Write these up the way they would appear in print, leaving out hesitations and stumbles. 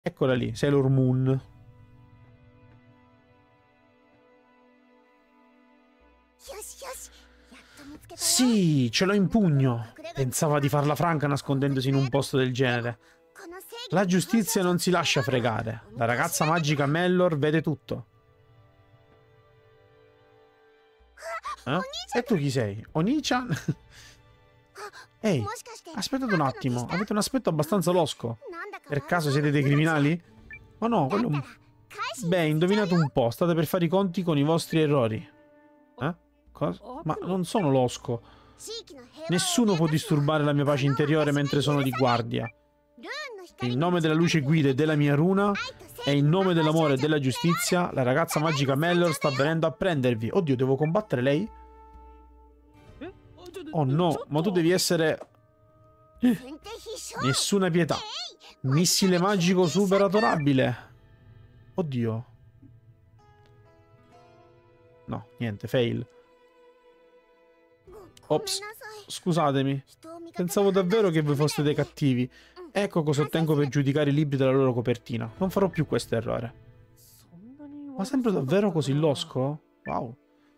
Eccola lì, Sailor Moon. Sì, ce l'ho in pugno. Pensava di farla franca nascondendosi in un posto del genere. La giustizia non si lascia fregare. La ragazza magica Mellor vede tutto. Eh? E tu chi sei? Oni-chan? Ehi, aspettate un attimo. Avete un aspetto abbastanza losco. Per caso siete dei criminali? Ma no, quello... Beh, indovinate un po'. State per fare i conti con i vostri errori. Eh? Cosa? Ma non sono losco. Nessuno può disturbare la mia pace interiore mentre sono di guardia. In nome della luce guida e della mia runa, e in nome dell'amore e della giustizia, la ragazza magica Mellor sta venendo a prendervi. Oddio, devo combattere lei? Oh no, ma tu devi essere... Nessuna pietà. Missile magico super adorabile. Oddio. No, niente, fail. Ops, scusatemi. Pensavo davvero che voi foste dei cattivi. Ecco cosa ottengo per giudicare i libri dalla loro copertina. Non farò più questo errore. Ma sembra davvero così losco? Wow.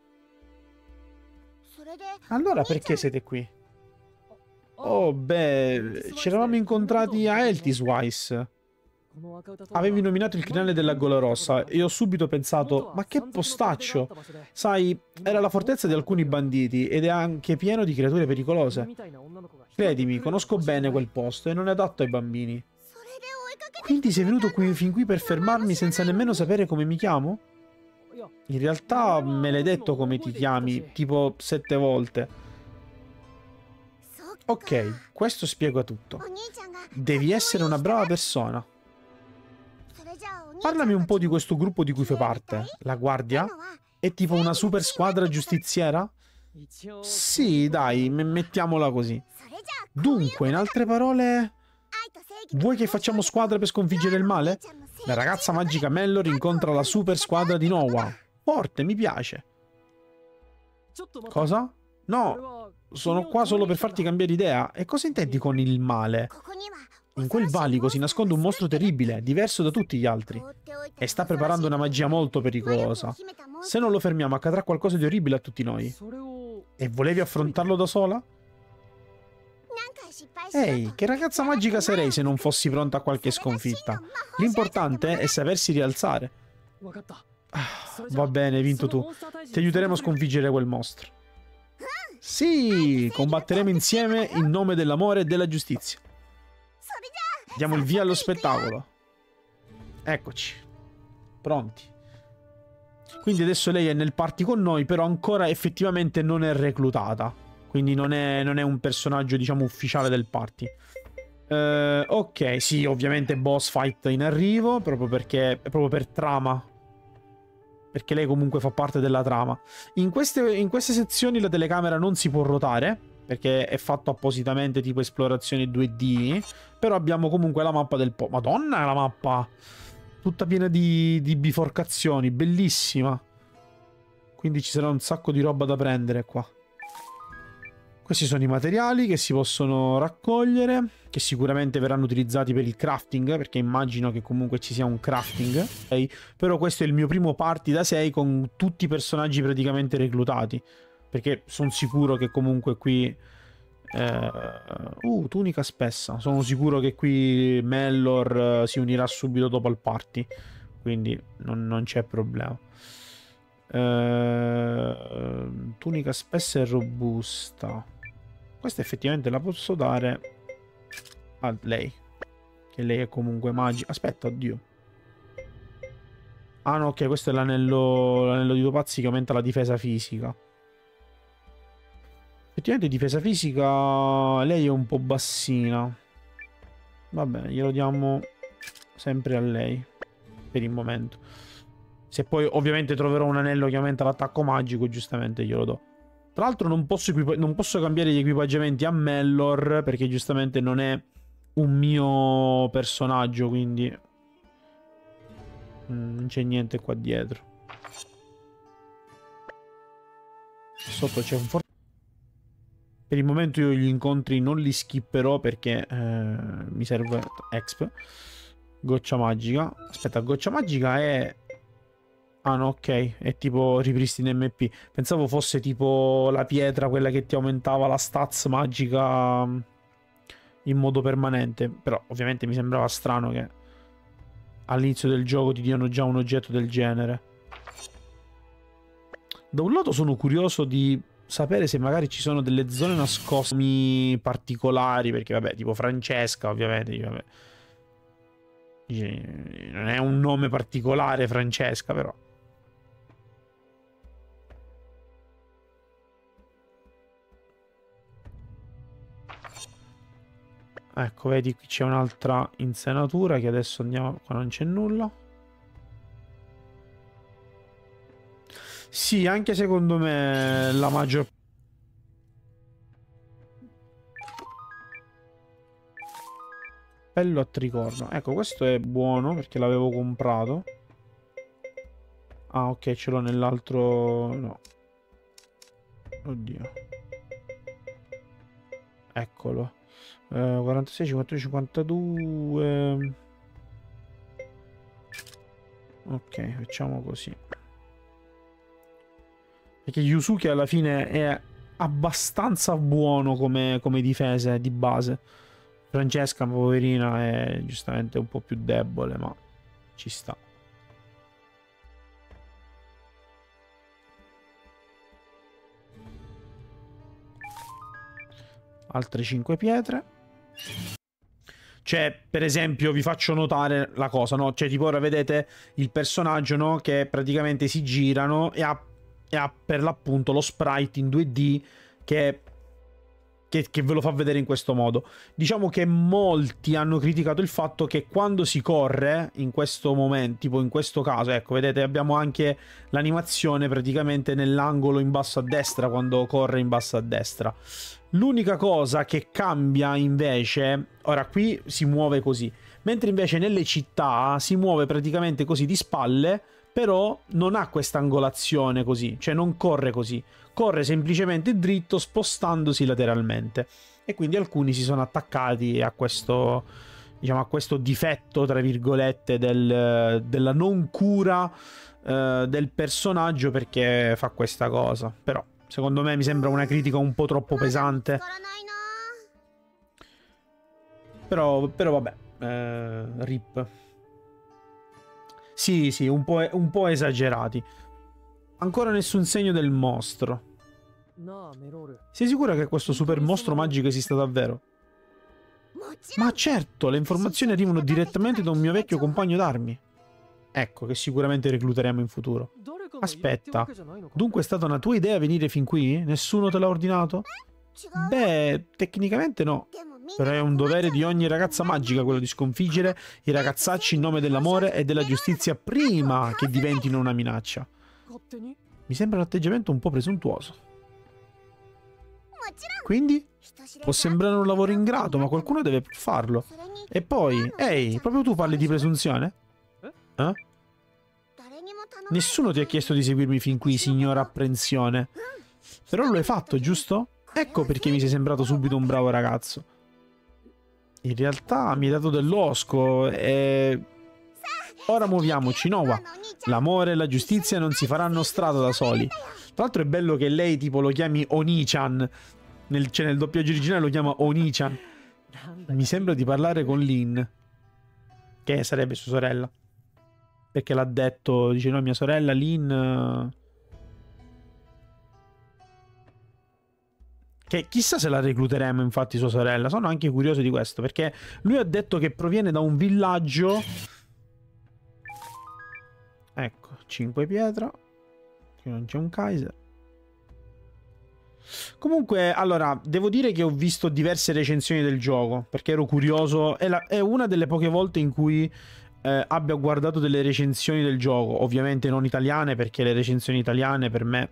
Allora perché siete qui? Oh, beh, ci eravamo incontrati a Eltiswise. Avevi nominato il crinale della Gola Rossa e ho subito pensato, ma che postaccio! Sai, era la fortezza di alcuni banditi ed è anche pieno di creature pericolose. Credimi, conosco bene quel posto e non è adatto ai bambini. Quindi sei venuto qui fin qui per fermarmi senza nemmeno sapere come mi chiamo? In realtà me l'hai detto come ti chiami, tipo 7 volte. Ok, questo spiega tutto. Devi essere una brava persona. Parlami un po' di questo gruppo di cui fai parte. La guardia? È tipo una super squadra giustiziera? Sì, dai, mettiamola così. Dunque, in altre parole... Vuoi che facciamo squadra per sconfiggere il male? La ragazza magica Mellor incontra la super squadra di Nowa. Forte, mi piace. Cosa? No, sono qua solo per farti cambiare idea. E cosa intendi con il male? In quel valico si nasconde un mostro terribile, diverso da tutti gli altri. E sta preparando una magia molto pericolosa. Se non lo fermiamo accadrà qualcosa di orribile a tutti noi. E volevi affrontarlo da sola? Ehi, che ragazza magica sarei se non fossi pronta a qualche sconfitta. L'importante è sapersi rialzare. Ah, va bene, hai vinto tu. Ti aiuteremo a sconfiggere quel mostro. Sì, combatteremo insieme in nome dell'amore e della giustizia. Diamo il via allo spettacolo. Eccoci. Pronti. Quindi adesso lei è nel party con noi, però ancora effettivamente non è reclutata. Quindi non è un personaggio, diciamo, ufficiale del party. Ok, sì, ovviamente boss fight in arrivo, proprio perché è proprio per trama. Perché lei comunque fa parte della trama. In queste sezioni la telecamera non si può ruotare, perché è fatto appositamente tipo esplorazione 2D. Però abbiamo comunque la mappa del po'. Madonna, la mappa! Tutta piena di biforcazioni, bellissima. Quindi ci sarà un sacco di roba da prendere qua. Questi sono i materiali che si possono raccogliere, che sicuramente verranno utilizzati per il crafting, perché immagino che comunque ci sia un crafting. Okay? Però questo è il mio primo party da 6 con tutti i personaggi praticamente reclutati, perché sono sicuro che comunque qui... tunica spessa. Sono sicuro che qui Mellor si unirà subito dopo al party, quindi non c'è problema. Tunica spessa e robusta. Questa effettivamente la posso dare a lei, che lei è comunque magica. Aspetta, oddio. Ah no, ok, questo è l'anello di Topazzi che aumenta la difesa fisica. Effettivamente difesa fisica lei è un po' bassina. Va bene, glielo diamo sempre a lei per il momento. Se poi ovviamente troverò un anello che aumenta l'attacco magico, giustamente glielo do. Tra l'altro non posso cambiare gli equipaggiamenti a Mellor, perché giustamente non è un mio personaggio, quindi non c'è niente qua dietro. Sotto c'è un forte... Per il momento io gli incontri non li skipperò perché mi serve exp. Goccia magica. Aspetta, goccia magica è... Ah no, ok, è tipo ripristina MP. Pensavo fosse tipo la pietra, quella che ti aumentava la stats magica in modo permanente. Però ovviamente mi sembrava strano che all'inizio del gioco ti diano già un oggetto del genere. Da un lato sono curioso di sapere se magari ci sono delle zone nascoste particolari, perché vabbè, tipo Francesca ovviamente, vabbè. Non è un nome particolare Francesca, però. Ecco, vedi, qui c'è un'altra insenatura che adesso andiamo... Qua non c'è nulla. Sì, anche secondo me la maggior... Appello a tricorno. Ecco, questo è buono perché l'avevo comprato. Ah, ok, ce l'ho nell'altro... No. Oddio. Eccolo. 46, 51, 52. Ok, facciamo così. Perché Yusuke alla fine è abbastanza buono come difesa di base. Francesca, poverina, è giustamente un po' più debole, ma ci sta. Altre 5 pietre. Cioè, per esempio, vi faccio notare la cosa, no? Cioè, tipo ora vedete il personaggio, no? Che praticamente si girano e ha per l'appunto lo sprite in 2D che ve lo fa vedere in questo modo. Diciamo che molti hanno criticato il fatto che quando si corre, in questo momento, tipo in questo caso, ecco, vedete, abbiamo anche l'animazione praticamente nell'angolo in basso a destra, quando corre in basso a destra. L'unica cosa che cambia invece, ora qui si muove così, mentre invece nelle città si muove praticamente così di spalle, però non ha questa angolazione così, cioè non corre così, corre semplicemente dritto spostandosi lateralmente. E quindi alcuni si sono attaccati a questo, diciamo, a questo difetto, tra virgolette, della non cura del personaggio, perché fa questa cosa. Però secondo me mi sembra una critica un po' troppo pesante. Però vabbè, rip. Sì, sì, un po' esagerati. Ancora nessun segno del mostro. Sei sicura che questo super mostro magico esista davvero? Ma certo, le informazioni arrivano direttamente da un mio vecchio compagno d'armi. Ecco, che sicuramente recluteremo in futuro. Aspetta, dunque è stata una tua idea venire fin qui? Nessuno te l'ha ordinato? Beh, tecnicamente no. Però è un dovere di ogni ragazza magica quello di sconfiggere i ragazzacci in nome dell'amore e della giustizia prima che diventino una minaccia. Mi sembra un atteggiamento un po' presuntuoso. Quindi? Può sembrare un lavoro ingrato, ma qualcuno deve farlo. E poi, ehi, proprio tu parli di presunzione? Eh? Nessuno ti ha chiesto di seguirmi fin qui, signora apprensione. Però lo hai fatto, giusto? Ecco perché mi sei sembrato subito un bravo ragazzo. In realtà mi hai dato dell'osco e... Ora muoviamoci, Nowa. L'amore e la giustizia non si faranno strada da soli. Tra l'altro è bello che lei tipo lo chiami Oni-chan. Nel doppiaggio originale lo chiama Oni-chan. Mi sembra di parlare con Lin, che sarebbe sua sorella. Perché l'ha detto, dice no, mia sorella Lin... Che chissà se la recluteremo, infatti, sua sorella. Sono anche curioso di questo, perché lui ha detto che proviene da un villaggio... Ecco, 5 pietra. Qui non c'è un Kaiser. Comunque, allora, devo dire che ho visto diverse recensioni del gioco, perché ero curioso. È una delle poche volte in cui abbia guardato delle recensioni del gioco. Ovviamente non italiane, perché le recensioni italiane per me...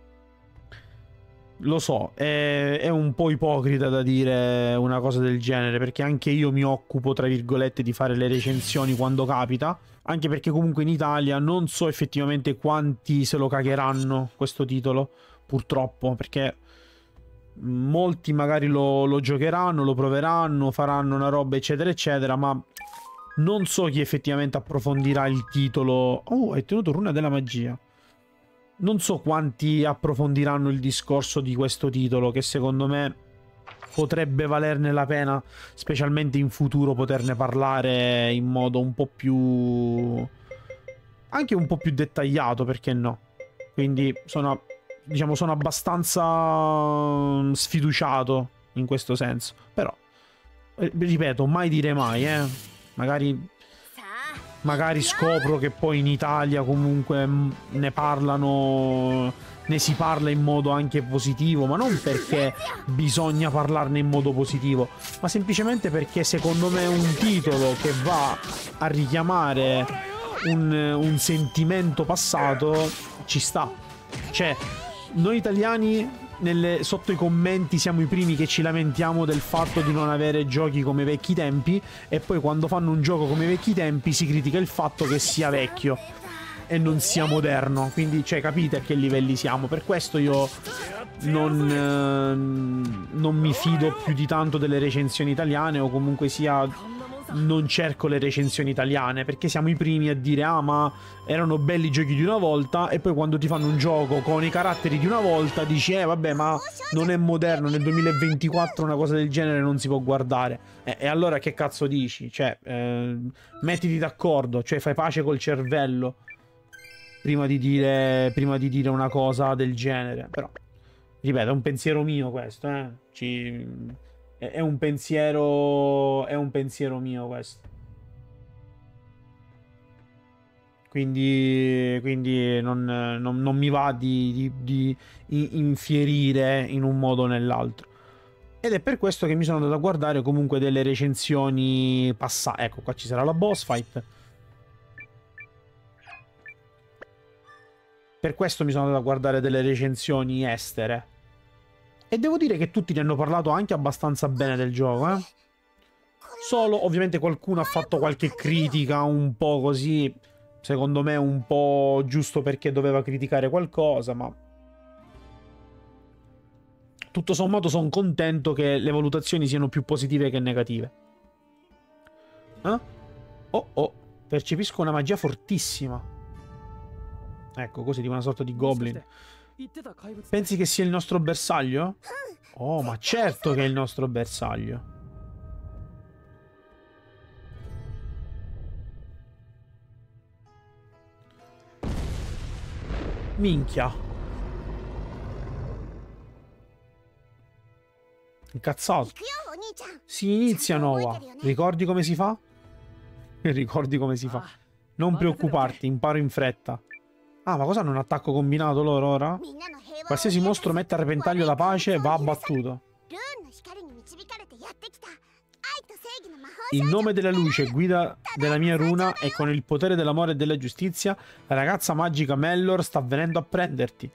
Lo so, è un po' ipocrita da dire una cosa del genere, perché anche io mi occupo, tra virgolette, di fare le recensioni quando capita, anche perché comunque in Italia non so effettivamente quanti se lo cagheranno questo titolo, purtroppo, perché molti magari lo giocheranno, lo proveranno, faranno una roba eccetera eccetera, ma Non so chi effettivamente approfondirà il titolo. Oh, hai tenuto runa della magia. Non so quanti approfondiranno il discorso di questo titolo, che secondo me potrebbe valerne la pena, specialmente in futuro, poterne parlare in modo un po' più... anche un po' più dettagliato, perché no? Quindi sono, diciamo, sono abbastanza sfiduciato in questo senso. Però, ripeto, mai dire mai, Magari scopro che poi in Italia comunque ne parlano, ne si parla in modo anche positivo, ma non perché bisogna parlarne in modo positivo, ma semplicemente perché secondo me è un titolo che va a richiamare un sentimento passato ci sta. Cioè, noi italiani sotto i commenti siamo i primi che ci lamentiamo del fatto di non avere giochi come i vecchi tempi, e poi quando fanno un gioco come i vecchi tempi si critica il fatto che sia vecchio e non sia moderno. Quindi, cioè, capite a che livelli siamo. Per questo io non mi fido più di tanto delle recensioni italiane, o comunque sia non cerco le recensioni italiane, perché siamo i primi a dire ah, ma erano belli i giochi di una volta, e poi quando ti fanno un gioco con i caratteri di una volta dici vabbè, ma non è moderno, nel 2024 una cosa del genere non si può guardare. E allora che cazzo dici? Cioè, mettiti d'accordo, cioè fai pace col cervello prima di dire una cosa del genere. Però ripeto, è un pensiero mio questo, è un pensiero mio questo. Quindi non mi va di infierire in un modo o nell'altro. Ed è per questo che mi sono andato a guardare comunque delle recensioni passate. Ecco, qua ci sarà la boss fight. Per questo mi sono andato a guardare delle recensioni estere. E devo dire che tutti ne hanno parlato anche abbastanza bene del gioco, Solo, ovviamente, qualcuno ha fatto qualche critica un po' così, secondo me un po' giusto perché doveva criticare qualcosa, ma tutto sommato sono contento che le valutazioni siano più positive che negative. Oh, percepisco una magia fortissima. Ecco, così, di una sorta di goblin. Pensi che sia il nostro bersaglio? Oh, ma certo che è il nostro bersaglio. Minchia. Incazzato. Si inizia, Nowa. Ricordi come si fa? Ricordi come si fa. Non preoccuparti, imparo in fretta. Ah, ma cosa hanno un attacco combinato loro ora? Qualsiasi mostro mette a repentaglio la pace va abbattuto. In nome della luce, guida della mia runa, e con il potere dell'amore e della giustizia, la ragazza magica Mellor sta venendo a prenderti.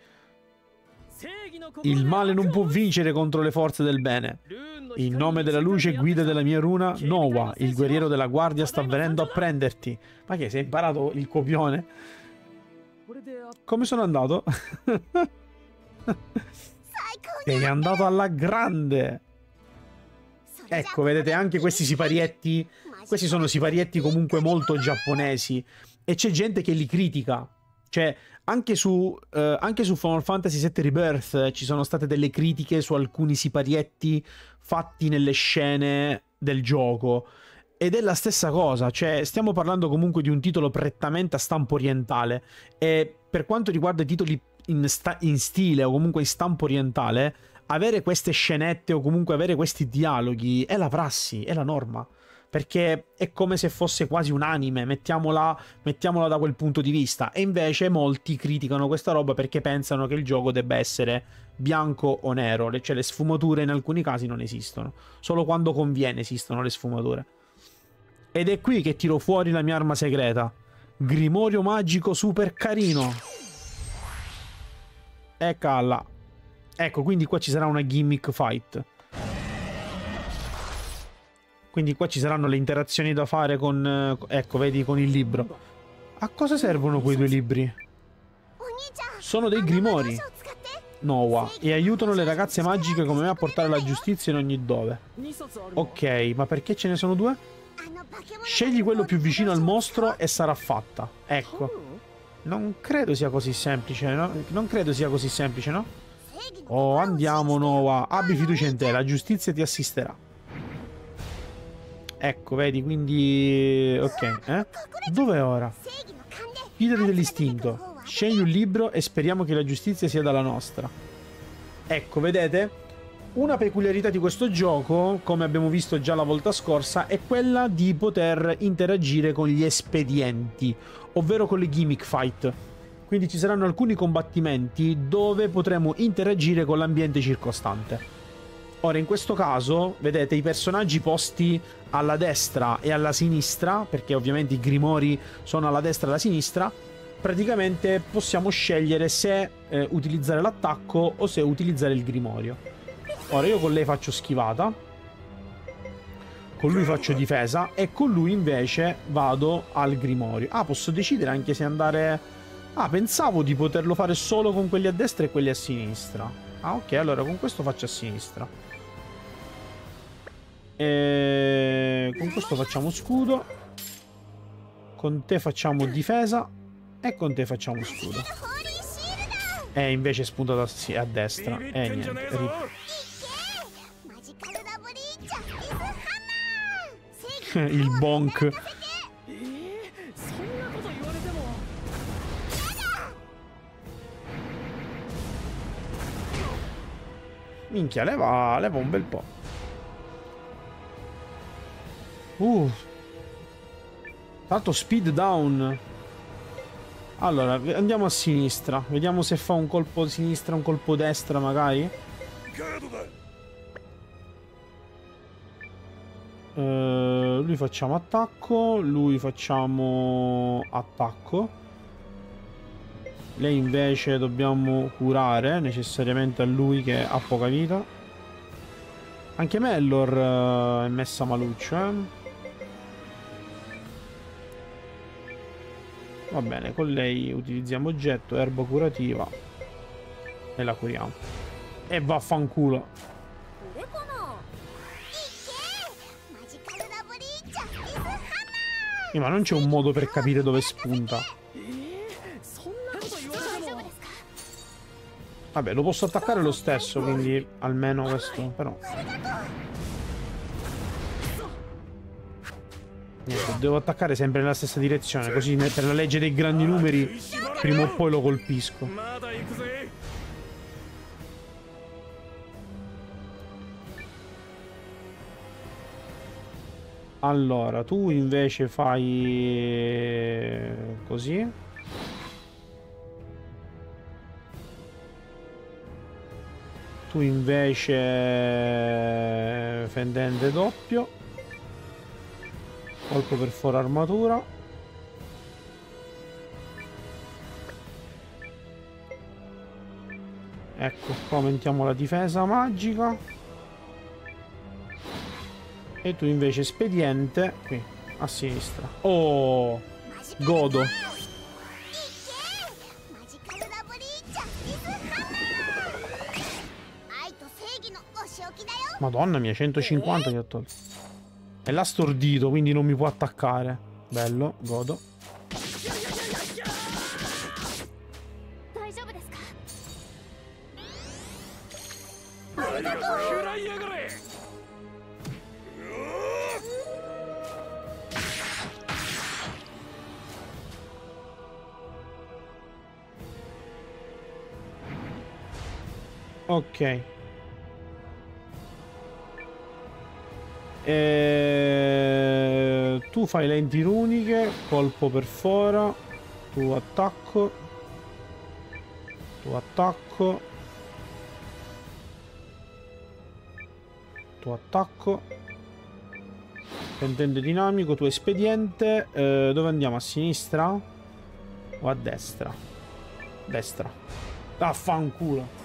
Il male non può vincere contro le forze del bene. In nome della luce, guida della mia runa, Nowa, il guerriero della guardia, sta venendo a prenderti. Ma che, sei imparato il copione? Come sono andato? Sei andato alla grande. Ecco, vedete, anche questi siparietti. Questi sono siparietti comunque molto giapponesi. E c'è gente che li critica. Cioè, anche su Final Fantasy VII Rebirth ci sono state delle critiche su alcuni siparietti fatti nelle scene del gioco. Ed è la stessa cosa, cioè stiamo parlando comunque di un titolo prettamente a stampo orientale, e per quanto riguarda i titoli in stile o comunque in stampo orientale, avere queste scenette o comunque avere questi dialoghi è la prassi, è la norma, perché è come se fosse quasi un anime, mettiamola da quel punto di vista. E invece molti criticano questa roba perché pensano che il gioco debba essere bianco o nero, cioè le sfumature in alcuni casi non esistono, solo quando conviene esistono le sfumature. Ed è qui che tiro fuori la mia arma segreta. Grimorio magico super carino. Eccola. Ecco, quindi qua ci sarà una gimmick fight. Quindi qua ci saranno le interazioni da fare con... ecco, vedi, con il libro. A cosa servono quei due libri? Sono dei grimori, Nowa, e aiutano le ragazze magiche come me a portare la giustizia in ogni dove. Ok, ma perché ce ne sono due? Scegli quello più vicino al mostro e sarà fatta. Ecco. Non credo sia così semplice, no? Non credo sia così semplice, no? Oh, andiamo, Noah. Abbi fiducia in te, la giustizia ti assisterà. Ecco, vedi, quindi... Ok, eh? Dov'è ora? Fidati dell'istinto. Scegli un libro e speriamo che la giustizia sia dalla nostra. Ecco, vedete? Una peculiarità di questo gioco, come abbiamo visto già la volta scorsa, è quella di poter interagire con gli espedienti, ovvero con le gimmick fight. Quindi ci saranno alcuni combattimenti dove potremo interagire con l'ambiente circostante. Ora, in questo caso, vedete, i personaggi posti alla destra e alla sinistra, perché ovviamente i grimori sono alla destra e alla sinistra, praticamente possiamo scegliere se utilizzare l'attacco o se utilizzare il grimorio. Ora io con lei faccio schivata, con lui faccio difesa e con lui invece vado al grimorio. Ah, posso decidere anche se andare... Ah, pensavo di poterlo fare solo con quelli a destra e quelli a sinistra. Ah, ok, allora con questo faccio a sinistra. E... con questo facciamo scudo. Con te facciamo difesa. E con te facciamo scudo. E invece è spuntato a destra. E niente. Il bonk. Minchia, leva un bel po'. Tanto speed down. Allora, andiamo a sinistra. Vediamo se fa un colpo sinistra, un colpo destra magari. Lui facciamo attacco. Lui facciamo attacco. Lei invece dobbiamo curare necessariamente a lui che ha poca vita. Anche Mellor è messa maluccio, eh. Va bene, con lei utilizziamo oggetto, erba curativa e la curiamo. E vaffanculo. Ma non c'è un modo per capire dove spunta. Vabbè, lo posso attaccare lo stesso, quindi almeno questo, però. Niente, devo attaccare sempre nella stessa direzione, così per la legge dei grandi numeri prima o poi lo colpisco. Allora, tu invece fai così. Tu invece fendente doppio. Colpo per fora armatura. Ecco, qua aumentiamo la difesa magica. E tu invece espediente qui a sinistra. Oh, godo. Madonna mia, 150 gli ho tolto. E l'ha stordito, quindi non mi può attaccare. Bello, godo. Ok. Tu fai lenti runiche, colpo per fora, tu attacco, tu attacco, tu attacco, pendente dinamico, tu espediente. Dove andiamo? A sinistra o a destra? Destra. Affanculo.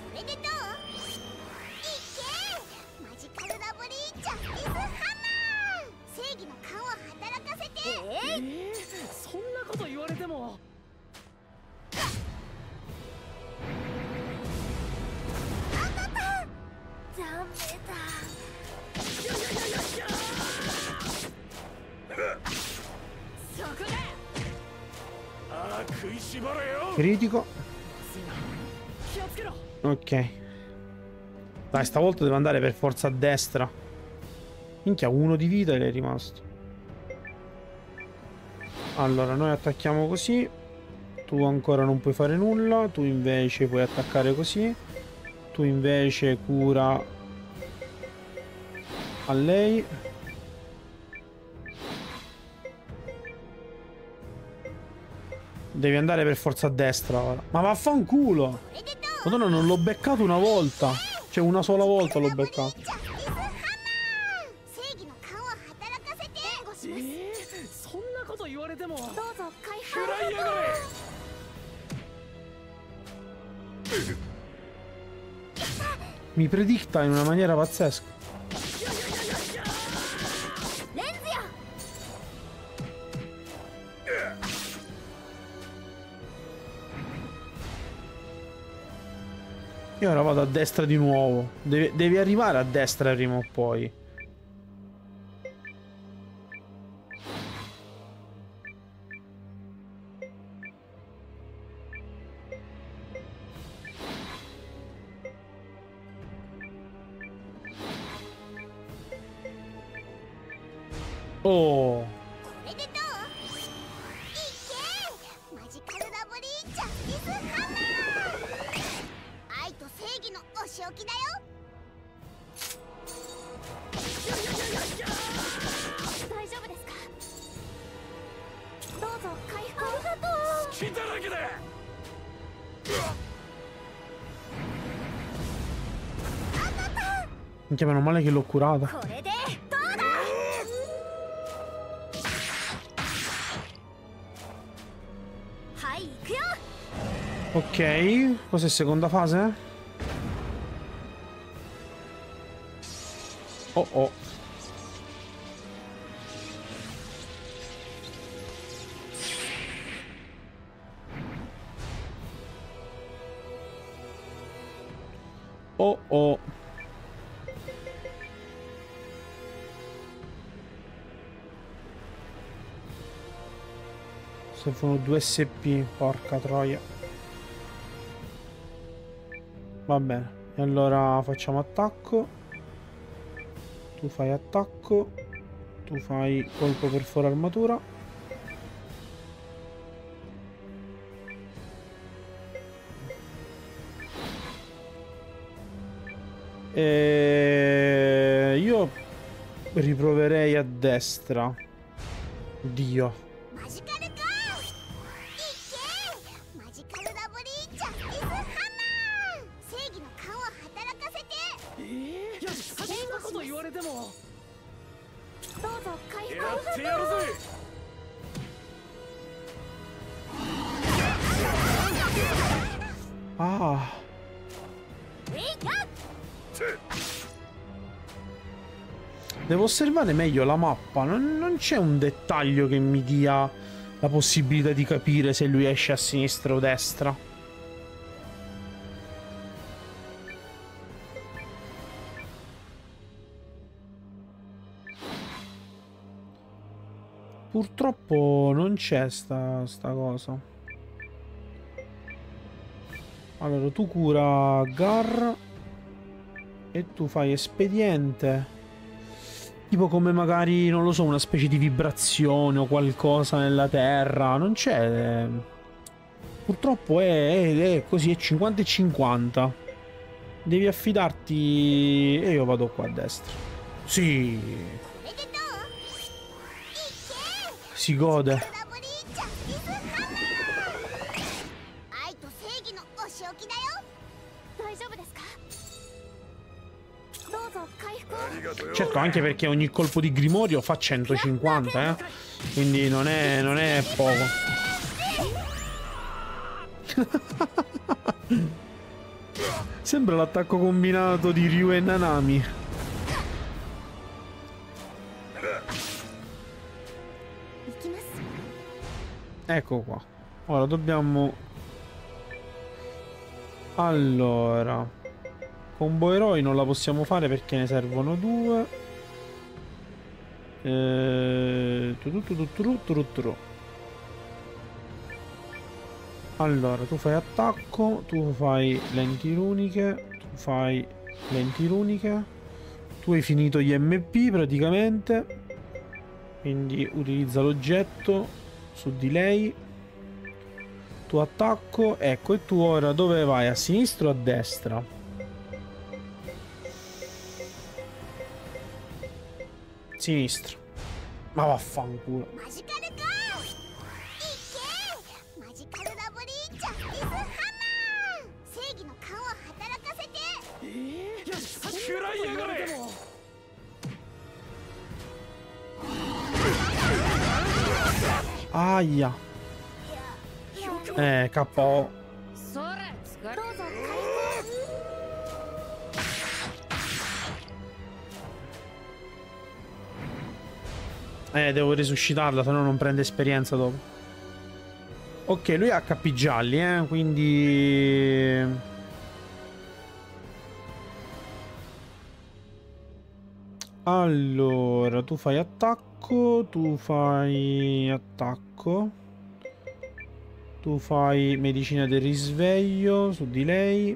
Critico. Ok. Dai, stavolta deve andare per forza a destra. Minchia, 1 di vita e l'è rimasto. Allora, noi attacchiamo così. Tu ancora non puoi fare nulla. Tu invece puoi attaccare così. Tu invece cura a lei. Devi andare per forza a destra ora. Ma vaffanculo! Madonna, non l'ho beccato una volta. Cioè, una sola volta l'ho beccato. Mi predicta in una maniera pazzesca. Io ora vado a destra di nuovo. Devi arrivare a destra prima o poi. Oh. Minchia, meno male che l'ho curata. Ok, cos'è seconda fase? Oh oh. Oh oh. Servono 2 SP, porca troia. Va bene, e allora facciamo attacco. Tu fai attacco. Tu fai colpo per fuori armatura. E io riproverei a destra. Dio. Ah. Devo osservare meglio la mappa. Non c'è un dettaglio che mi dia la possibilità di capire se lui esce a sinistra o destra. Purtroppo non c'è sta cosa. Allora, tu cura Gar e tu fai espediente. Tipo come magari, non lo so, una specie di vibrazione o qualcosa nella terra. Non c'è. Purtroppo è così, è 50 e 50. Devi affidarti. E io vado qua a destra. Sì. Si gode. Certo, anche perché ogni colpo di grimorio fa 150, quindi non è poco. Sembra l'attacco combinato di Ryu e Nanami. Ecco qua. Ora dobbiamo... Allora... Combo eroi non la possiamo fare perché ne servono 2. Allora, tu fai attacco, tu fai lenti runiche, tu fai lenti runiche. Tu hai finito gli MP praticamente. Quindi utilizza l'oggetto su di lei. Tu attacco, ecco, e tu ora dove vai? A sinistra o a destra? Sinistra. Ma vaffanculo. Aia. KO. Devo resuscitarla, se no non prende esperienza dopo. Ok, lui ha HP gialli, quindi... Allora, tu fai attacco, tu fai attacco. Tu fai medicina del risveglio su di lei.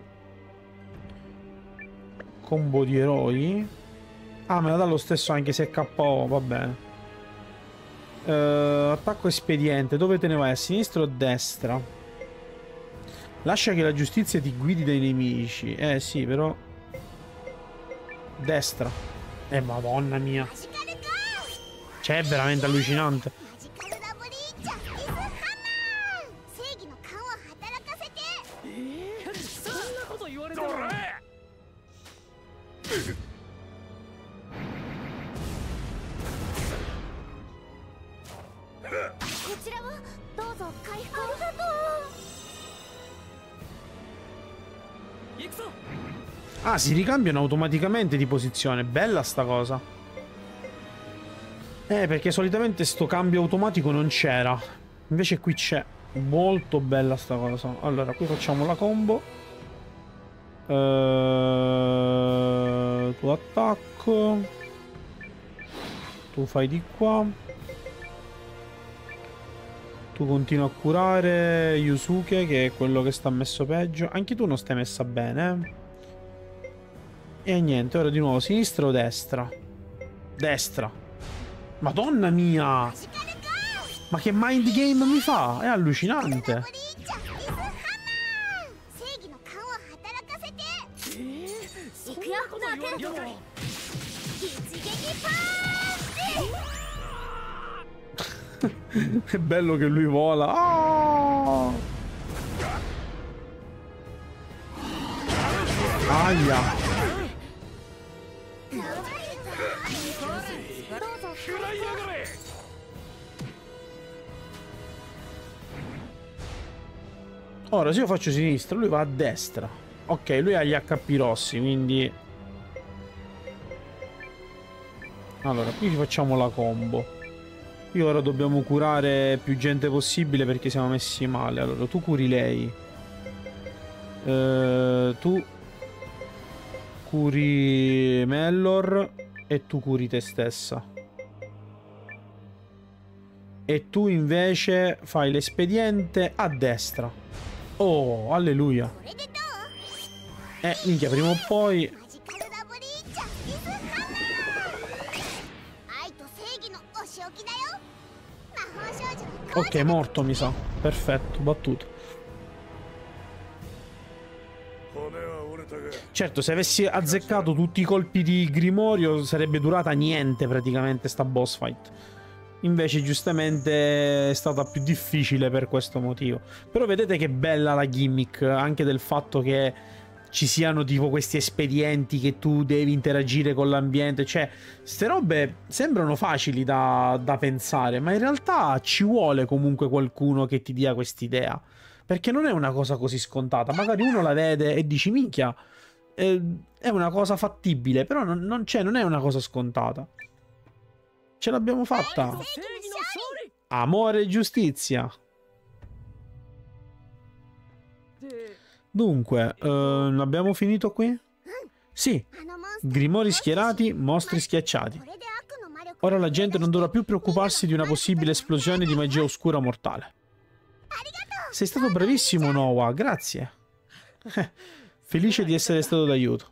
Combo di eroi. Ah, me la dà lo stesso anche se è KO, va bene. Attacco espediente, dove te ne vai? A sinistra o a destra? Lascia che la giustizia ti guidi dai nemici. Sì, però... Destra. Madonna mia. Cioè, è veramente allucinante. Ah, si ricambiano automaticamente di posizione. Bella sta cosa. Perché solitamente sto cambio automatico non c'era. Invece qui c'è. Molto bella sta cosa. Allora, qui facciamo la combo. Tu attacco. Tu fai di qua. Tu continui a curare Yusuke, che è quello che sta messo peggio. Anche tu non stai messa bene, E niente, ora di nuovo sinistra o destra? Destra. Madonna mia! Ma che mind game mi fa? È allucinante. È bello che lui vola. Oh! Aia. Ora se io faccio sinistra lui va a destra. Ok, lui ha gli HP rossi, quindi... Allora, qui facciamo la combo. Qui ora dobbiamo curare più gente possibile perché siamo messi male. Allora, tu curi lei. Tu curi Mellor e tu curi te stessa. E tu invece fai l'espediente a destra. Oh, alleluia. Minchia, prima o poi... Ok, morto mi sa. Perfetto, battuto. Certo, se avessi azzeccato tutti i colpi di Grimorio sarebbe durata niente praticamente sta boss fight. Invece giustamente è stata più difficile per questo motivo. Però vedete che bella la gimmick, anche del fatto che ci siano tipo questi espedienti che tu devi interagire con l'ambiente. Cioè, ste robe sembrano facili da pensare, ma in realtà ci vuole comunque qualcuno che ti dia quest'idea. Perché non è una cosa così scontata. Magari uno la vede e dici, minchia, è una cosa fattibile, però non è una cosa scontata. Ce l'abbiamo fatta. Amore e giustizia. Dunque, abbiamo finito qui? Sì. Grimori schierati, mostri schiacciati. Ora la gente non dovrà più preoccuparsi di una possibile esplosione di magia oscura mortale. Sei stato bravissimo, Noah, grazie. Felice di essere stato d'aiuto.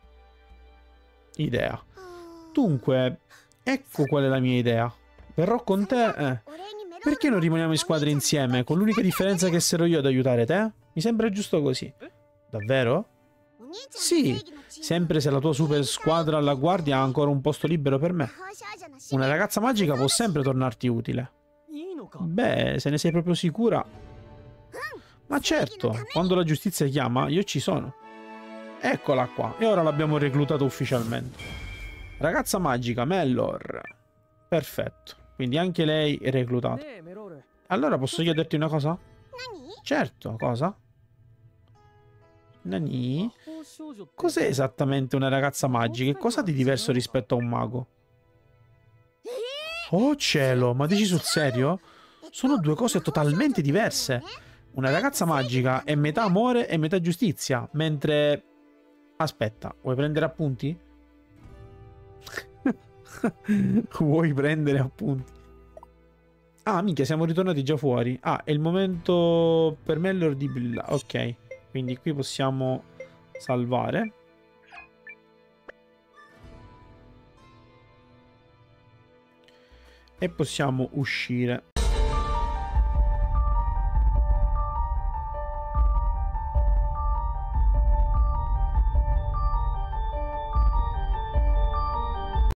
Idea. Dunque, ecco qual è la mia idea. Verrò con te. Perché non rimaniamo in squadra insieme, con l'unica differenza che sarò io ad aiutare te? Mi sembra giusto così. Davvero? Sì, sempre se la tua super squadra alla guardia ha ancora un posto libero per me. Una ragazza magica può sempre tornarti utile. Beh, se ne sei proprio sicura? Ma certo, quando la giustizia chiama, io ci sono. Eccola qua, e ora l'abbiamo reclutata ufficialmente. Ragazza magica, Mellor. Perfetto, quindi anche lei è reclutata. Allora posso chiederti una cosa? Certo, cosa? Nani? Cos'è esattamente una ragazza magica e cosa ha di diverso rispetto a un mago? Oh cielo, ma dici sul serio? Sono due cose totalmente diverse. Una ragazza magica è metà amore e metà giustizia, mentre... Aspetta, vuoi prendere appunti? Vuoi prendere appunti? Ah, minchia, siamo ritornati già fuori. Ah, è il momento per me di brillare. Ok, quindi qui possiamo salvare. E possiamo uscire.